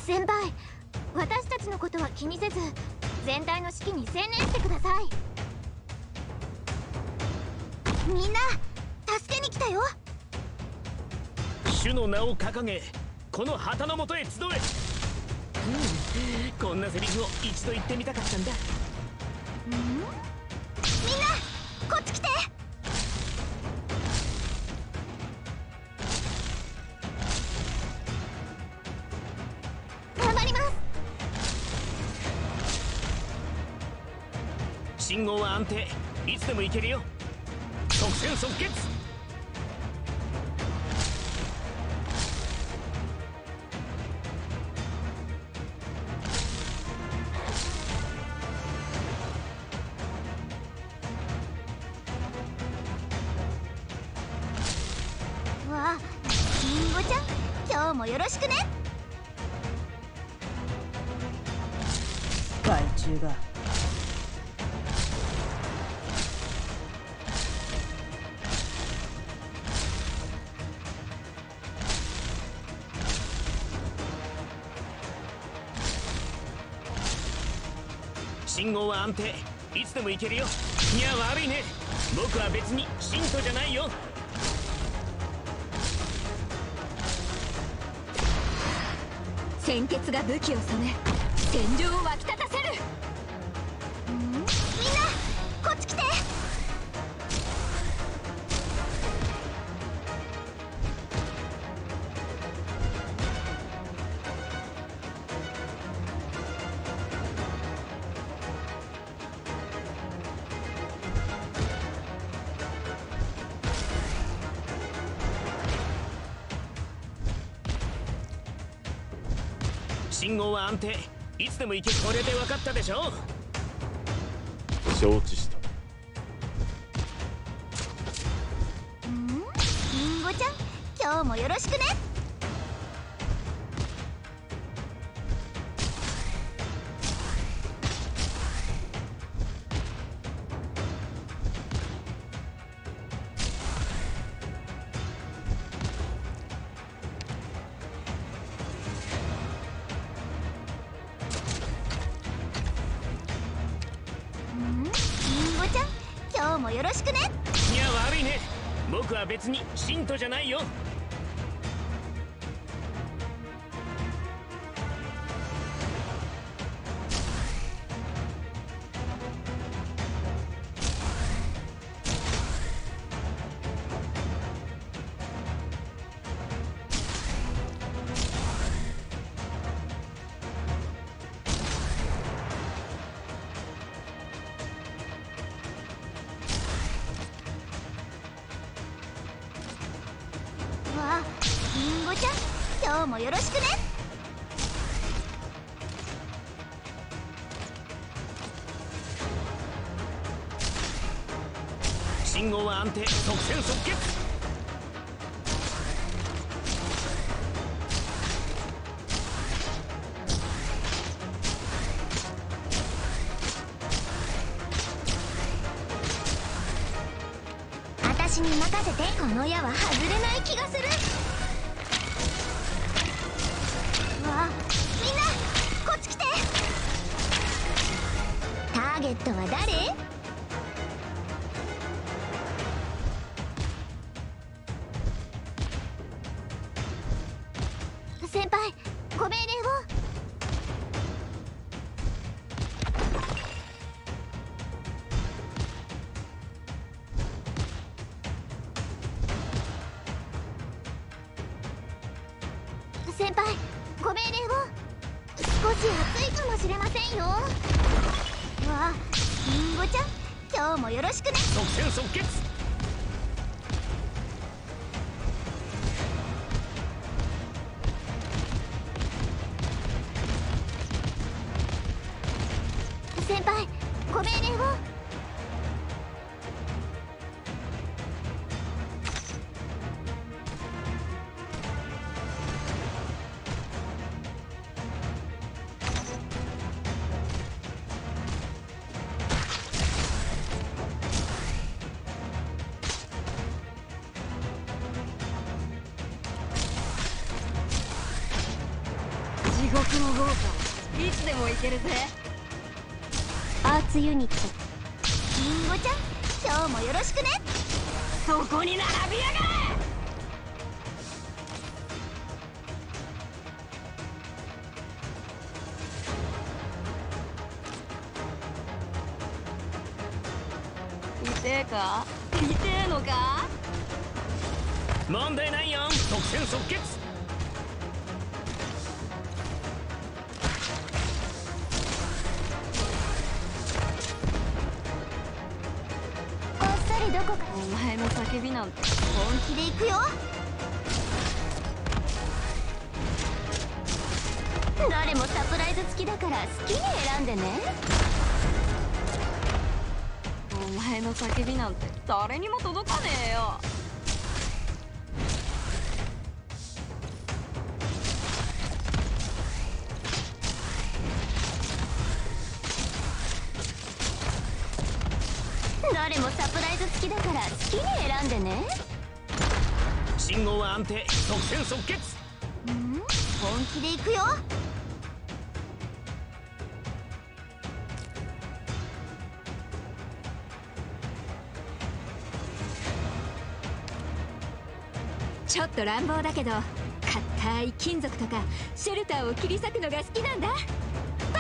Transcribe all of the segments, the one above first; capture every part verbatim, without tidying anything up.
先輩、私たちのことは気にせず全体の指揮に専念してください。みんな助けに来たよ。 主の名を掲げこの旗の下へ集え。うん、こんなセリフを一度言ってみたかったんだ。 ん？みんなこっち来て。頑張ります。 信号は安定、いつでも行けるよ。即戦即決。 わあ、りんごちゃん、今日もよろしくね。 害虫が信号は安定、いつでも行けるよ。いや悪いね、僕は別に信徒じゃないよ。 鮮血が武器を染め戦場を沸き立たせる。 みんなこっち来て。 信号は安定、いつでも行け。これで分かったでしょ。 承知した。 ん？りんごちゃん、今日もよろしくね。今日もよろしくね。 いや悪いね、僕は別に信徒じゃないよ。 わあ、りんごちゃん、今日もよろしくね。 信号は安定、即戦即決。 私に任せて。この矢は外れない気がする。わあ、みんなこっち来て。ターゲットは誰？先輩、ご命令を。先輩、ご命令を。少し暑いかもしれませんよ。わあ、りんごちゃん、今日もよろしくね。 即戦即決。 先輩、ご命令を。 獄の豪華いつでも行けるぜ。 アーツユニットリンゴちゃん、今日もよろしくね。 そこに並びやがれ。痛えか痛えのか。 問題ないよ。特戦即決。 こっそりどこかお前の叫びなんて本気で行くよ。どれもサプライズ付きだから好きに選んでね。 お前の叫びなんて誰にも届かねえよ。 どれもサプライズ付きだから好きに選んでね。 信号は安定。特戦即決。 ん？本気で行くよ。 ちょっと乱暴だけど硬い金属とかシェルターを切り裂くのが好きなんだ。 バ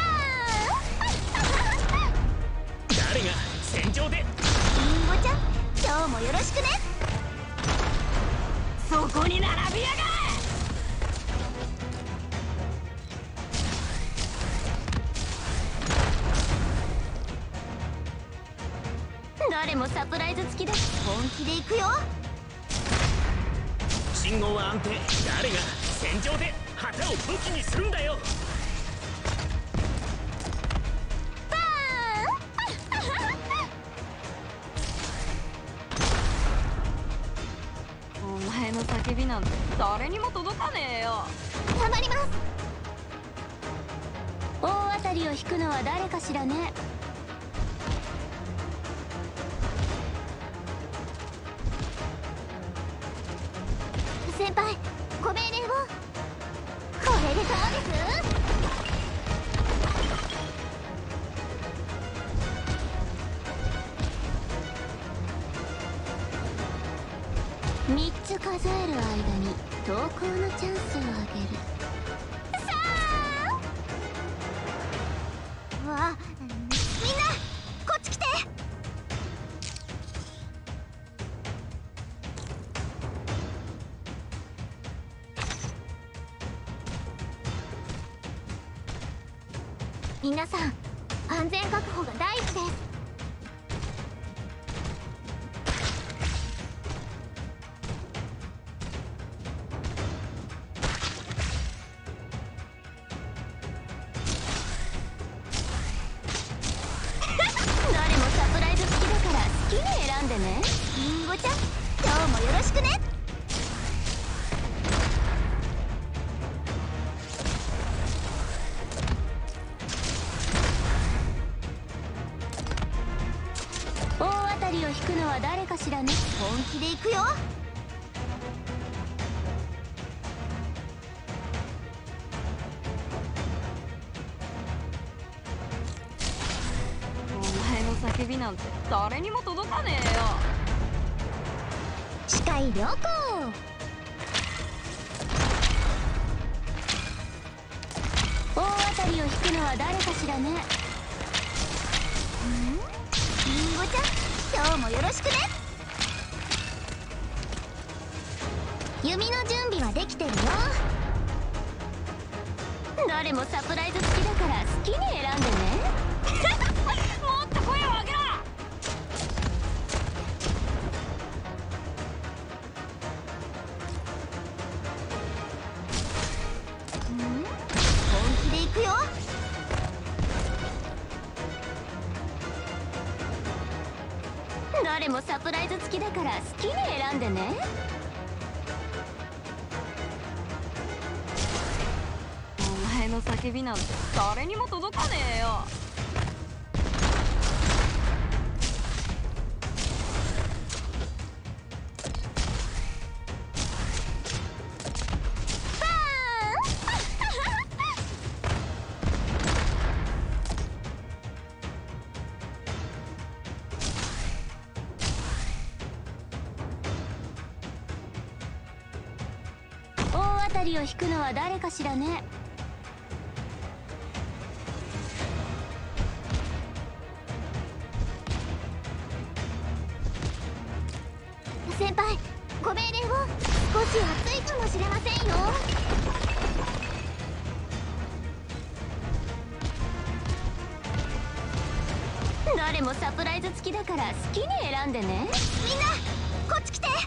誰が戦場で。 ーン。リンゴちゃん、今日もよろしくね。 そこに並びやがれ。 どれもサプライズ付きだ。本気で行くよ。 信号は安定。誰が戦場で旗を武器にするんだよ。 バーン。 お前の叫びなんて誰にも届かねえよ。 たまります。大当たりを引くのは誰かしらね。先輩、ご命令を。これでどうです？みっつ数える間に投稿のチャンスをあげる。さあ、わあ、みんなこっち来て。皆さん、安全確保が第一です。どれもサプライズ付きだから好きに選んでね。リンゴちゃん、今日もよろしくね。大当たりを引くのは誰かしらね。本気で行くよ。 お前の叫びなんて誰にも届かねえよ。 視界良好。大当たりを引くのは誰かしらね。ん？リンゴちゃん、今日もよろしくね。弓の準備はできてるよ。どれもサプライズ付きだから好きに選んでね。 もっと声を上げろ。 ん？本気で行くよ。どれもサプライズ付きだから好きに選んでね。 お前の叫びなんて誰にも届かねえよ。 バーン。 りを引くのは誰かしらね。先輩、ご命令を。少し熱いかもしれませんよ。誰もサプライズ付きだから好きに選んでね。みんなこっち来て。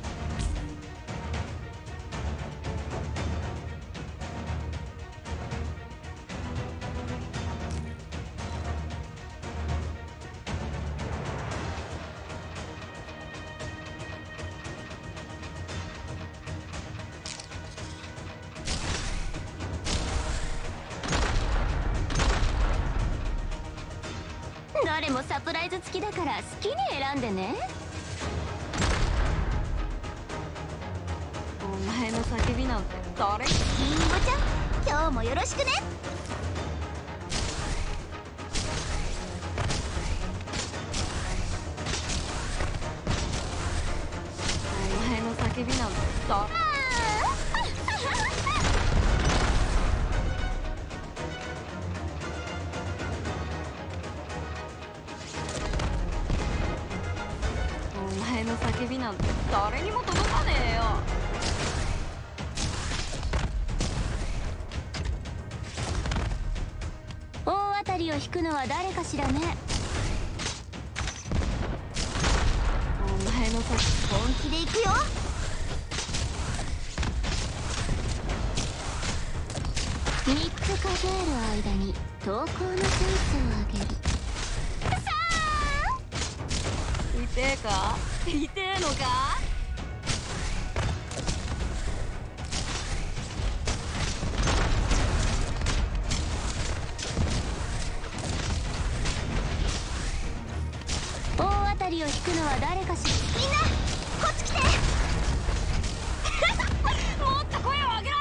誰もサプライズ付きだから好きに選んでね。 お前の叫びなんて誰？ りんごちゃん、今日もよろしくね。 お前の叫びなんて誰？お前の叫びなんて誰にも届かねえよ。 大当たりを引くのは誰かしらね。 お前の叫本気で行くよ。みっつ数える間に投稿のチャンスをあげる。 痛えか？痛えのか？ 大当たりを引くのは誰かしら。みんなこっち来て。 もっと声を上げろ！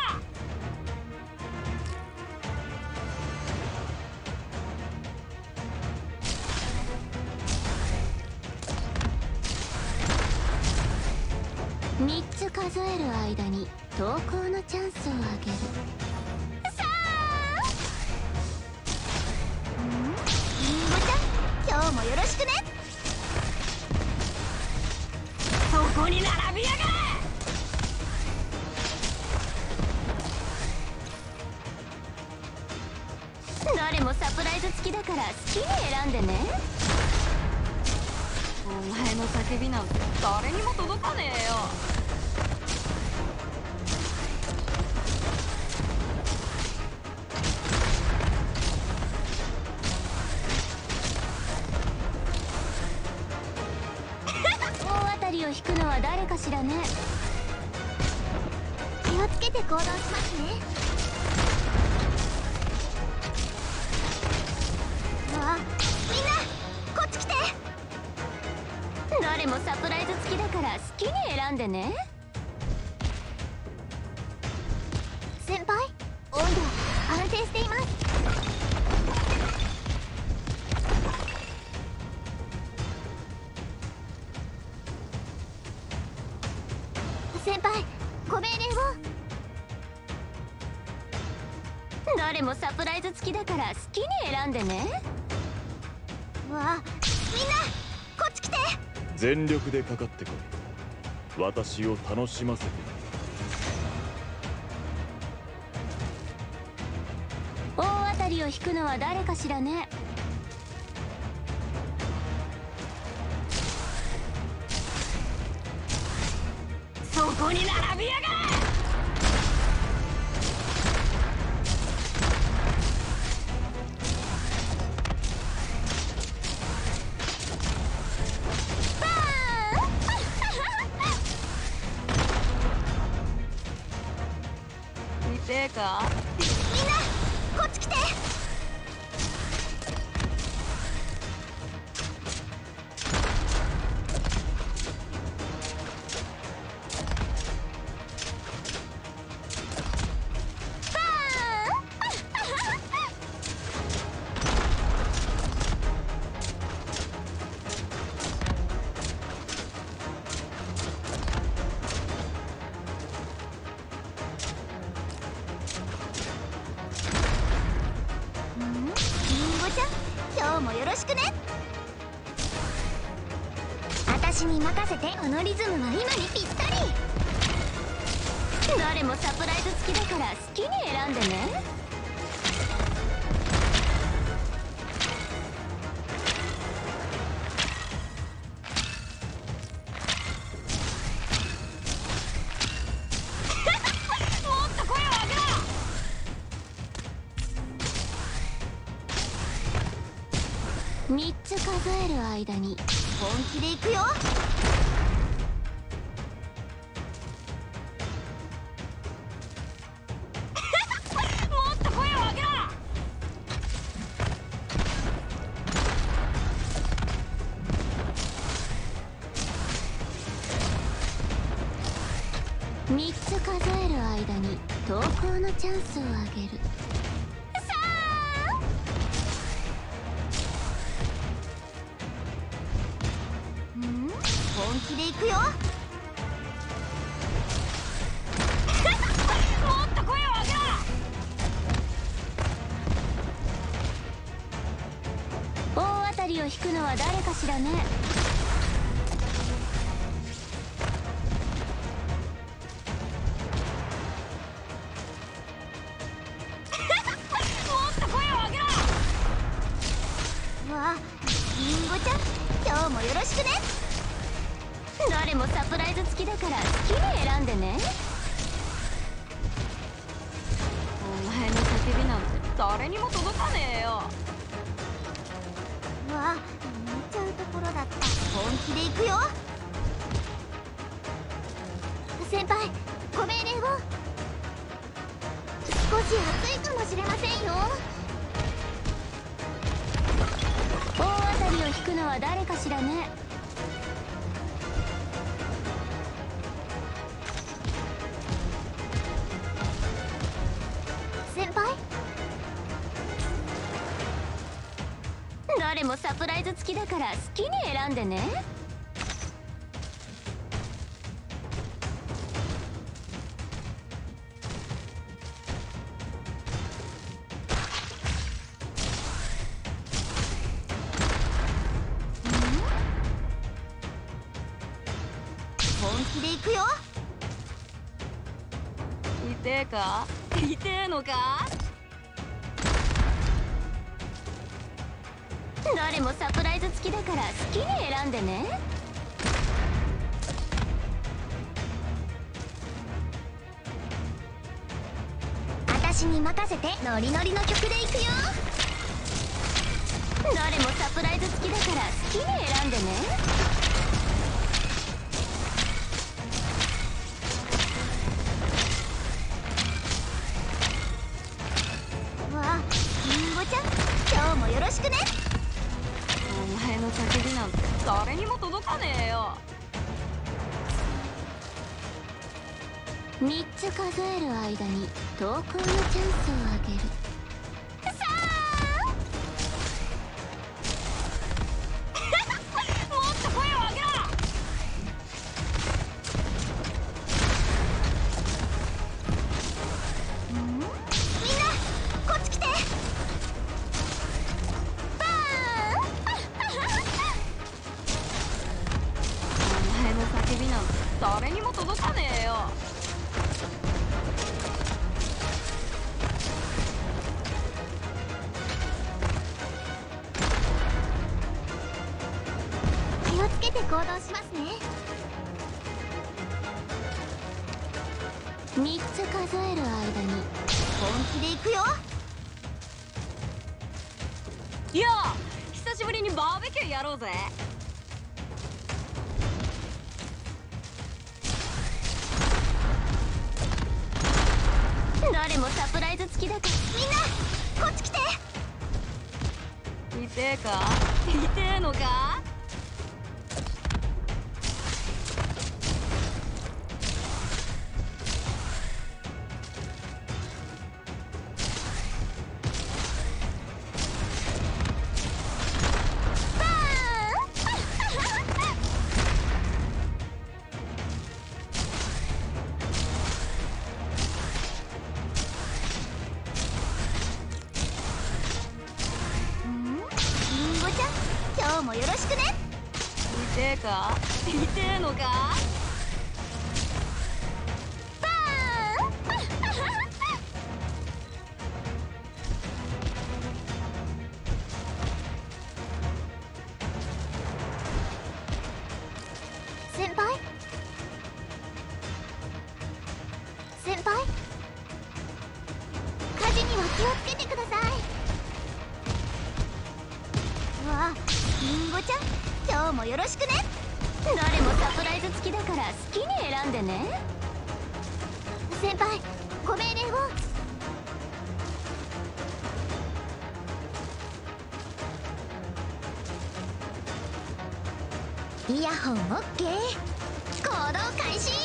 みっつ数える間に投稿のチャンスをあげる。さあ、ん？りんごちゃん、今日もよろしくね。 そこに並びやがれ！ 誰もサプライズ付きだから好きに選んでね。 お前の叫びなんて誰にも届かねえよ。 大当たりを引くのは誰かしらね。気をつけて行動しますね。あ、みんなこっち来て。誰もサプライズ付きだから好きに選んでね。先輩、温度安定しています。先輩、ご命令を。誰もサプライズ付きだから好きに選んでね。わあ、みんなこっち来て。 全力でかかってこい。私を楽しませて。 大当たりを引くのは誰かしらね。 そこに並びやがれ！痛えか？ みんなこっち来て。 しくね。私に任せて。このリズムは今にぴったり。誰もサプライズ付きだから好きに選んでね。みっつ数える間に本気でいくよ。もっと声を上げろ。みっつ数える間に投稿のチャンスをあげる。本気でいくよ。もっと声を上げろ。大当たりを引くのは誰かしらね。もっと声を上げろ。わあ、リンゴちゃん、今日もよろしくね。誰もサプライズ付きだから好きに選んでね。 お前の叫びなんて誰にも届かねえよ。 うわ、見ちゃうところだった。本気でいくよ。先輩、ご命令を。少し暑いかもしれませんよ。大当たりを引くのは誰かしらね。先輩、誰もサプライズ付きだから好きに選んでね。本気でいくよ。 痛えか？痛えのか？ 誰もサプライズ付きだから好きに選んでね。私に任せて。ノリノリの曲でいくよ。誰もサプライズ付きだから好きに選んでね。今日もよろしくね。 お前の叫びなんて誰にも届かねえよ。 みっつ数える間に投稿のチャンスをあげる。さあもっと声を上げろ。ん？みんなこっち来て。 叫びなんて誰にも届かねえよ。 気をつけて行動しますね。みっつ数える間に本気でいくよ。 いや、久しぶりにバーベキューやろうぜ。 誰もサプライズ付きだから。みんなこっち来て。 痛えか？痛えのか？ リンゴちゃん、 か痛えのか。 先輩先輩火事には気をつけてください。うわりんごちゃん今日もよろしくね。 誰もサプライズ付きだから好きに選んでね。 先輩ご命令を。イヤホンオッケー、行動開始。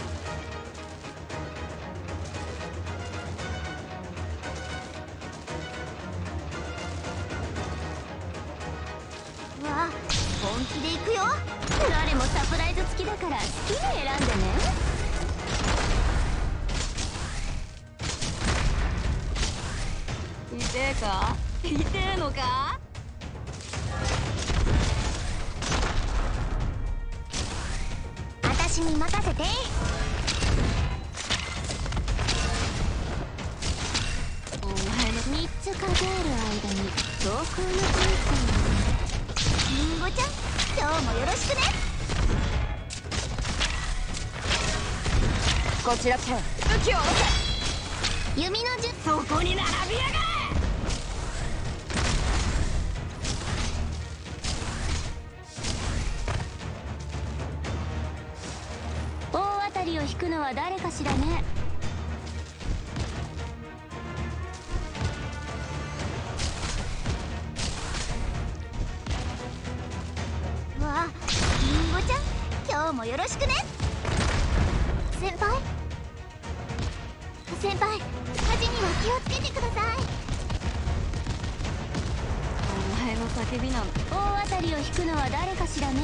うわ本気で行くよ。 誰もサプライズ付きだから好きに選んでね。痛えか痛えのか。 私に任せて。 お前のみっつ数える間に強風の人生。りんごちゃん今日もよろしくね。 こちら剣武器を下ろせ。 弓の術。 そこに並びやがれ。大当たりを引くのは誰かしらね。 うわりんごちゃん今日もよろしくね。先輩先輩火事には気をつけてください。 お前の叫びなん大当たりを引くのは誰かしらね。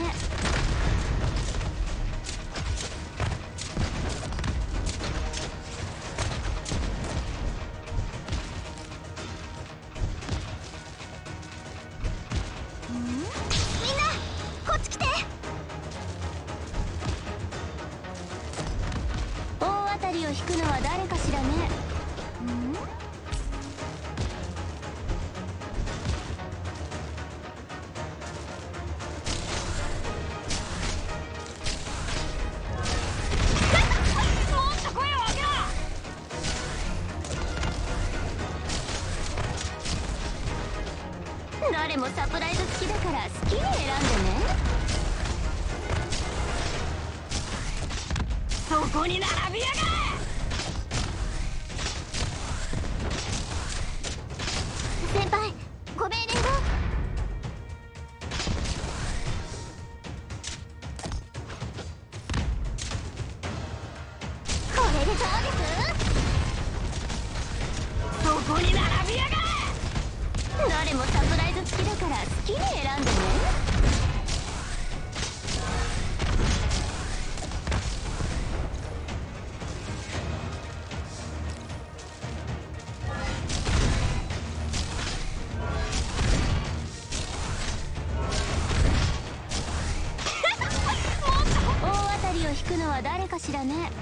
みんなこっち来て。 大当たりを引くのは誰かしらね。 ん誰もサプライズ付きだから好きに選んでね。そこに並びやがれ。 先輩ご命令を。これでどうです。 そこに並びやがれ。誰もサプライズ付きだから好きに選んでね。大当たりを引くのは誰かしらね。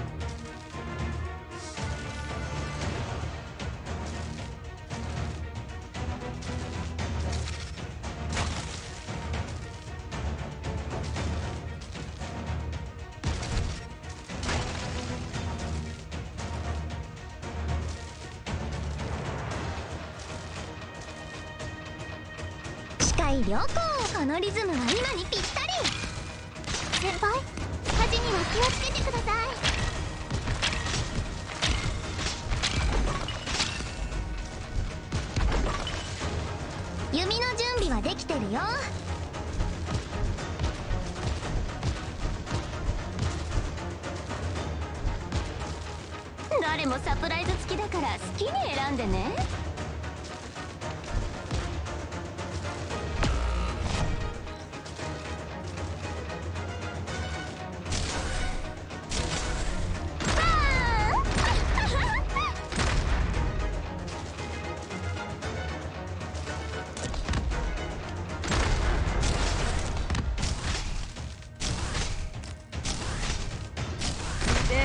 視界良好。このリズムは今にぴったり。先輩火事には気をつけてください。弓の準備はできてるよ。 誰もサプライズ付きだから好きに選んでね。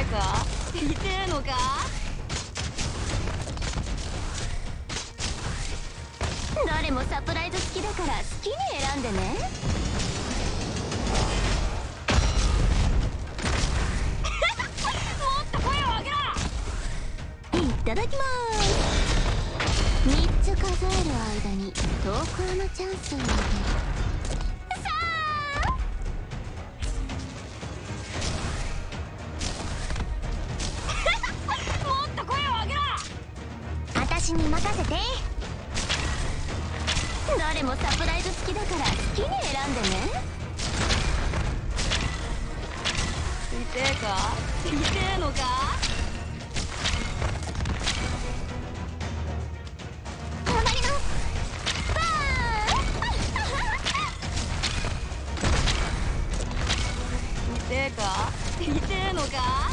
えか痛えのか。 どれもサプライズ好きだから好きに選んでね。 もっと声を上げろ。 いただきまーす。みっつ数える間に投稿のチャンスをあげる。さあもっと声を上げろ。 私に任せて。どれもサプライズ好きだから好きに選んでね。 痛えか痛えのか。 頑張ります。バ痛えか痛えのか。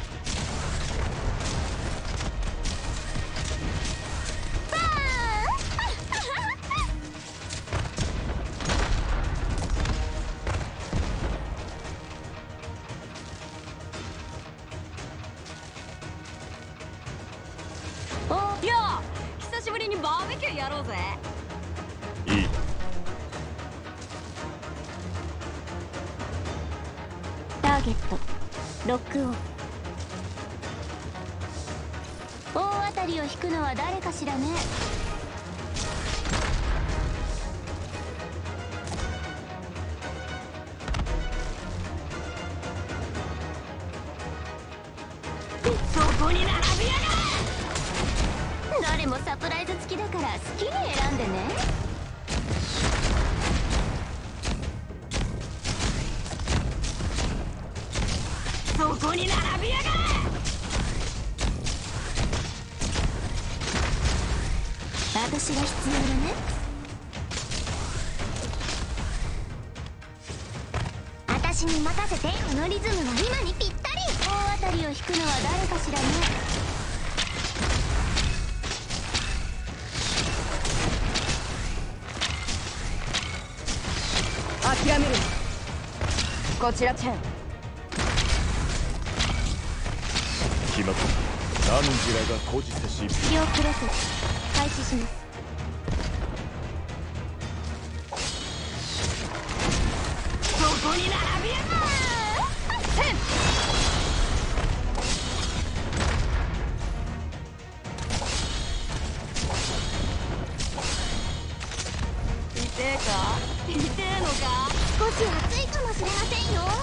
おいや久しぶりにバーベキューやろうぜ。 いい。 ターゲットロックオン。大当たりを引くのは誰かしらね。 そこに並びやがどれもサプライズ付きだから好きに選んでね。 そこに並びやが私が必要だね。私に任せて。このリズムは今にぴったり。大当たりを引くのは誰かしらね。 諦める。こちらチェン。 決まった。何時らが孤児せし気をプロセス開始します。 そこに並びやがせん。痛えか痛えのか。 少し暑いかもしれませんよ。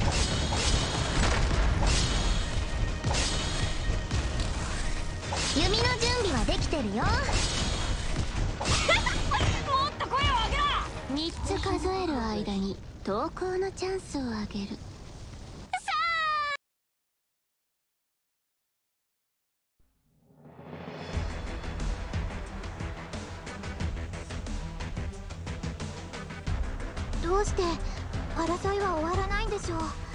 弓の準備はできてるよ。 もっと声を上げろ。 みっつ数える間に投稿のチャンスをあげる。どうして争いは終わらないんでしょう。